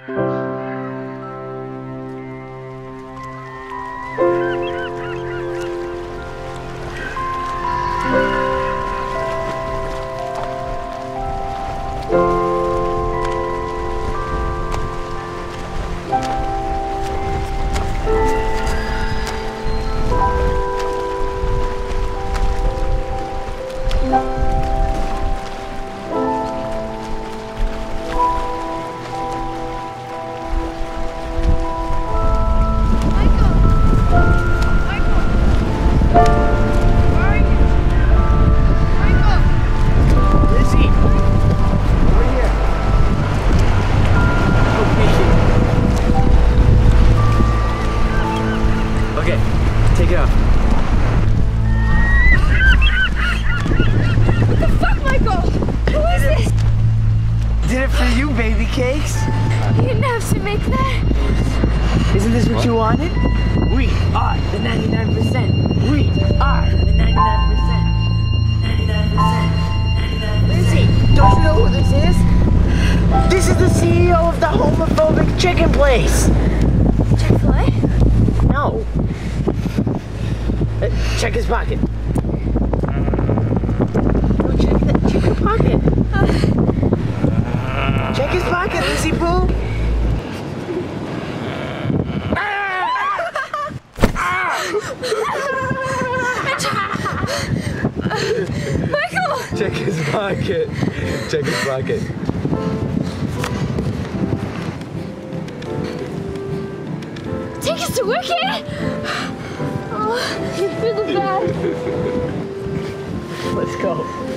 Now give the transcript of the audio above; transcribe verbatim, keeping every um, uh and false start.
Cakes? You didn't have to make that. Isn't this what, what you wanted? We are the ninety-nine percent. We are the ninety-nine percent. ninety-nine percent. Lizzie, don't you know who this is? This is the C E O of the homophobic chicken place. Chick-fil-A? No. Uh, check his pocket. No, check, the, check the pocket. Uh. Check his pocket, Lizzie Boo. Michael! Check his pocket. Check his pocket. Take us to work here? Oh, you're the best. Let's go.